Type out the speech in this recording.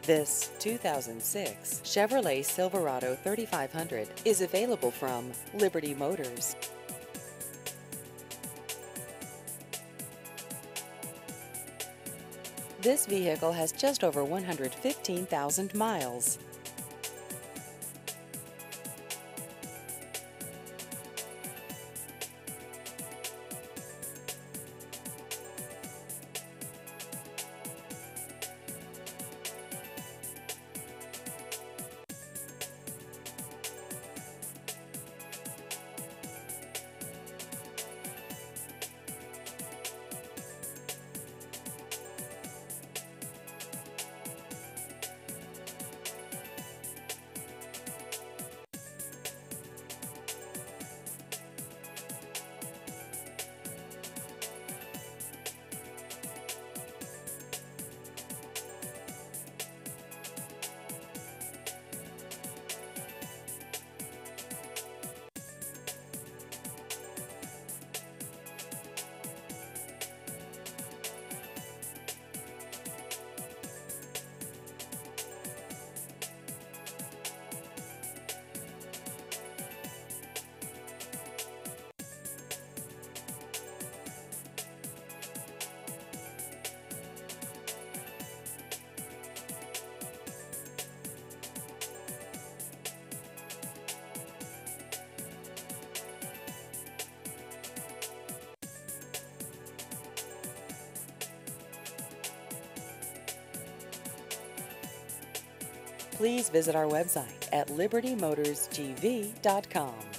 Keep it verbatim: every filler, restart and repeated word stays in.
This two thousand six Chevrolet Silverado thirty-five hundred is available from Liberty Motors. This vehicle has just over one hundred fifteen thousand miles. Please visit our website at liberty motors g v dot com.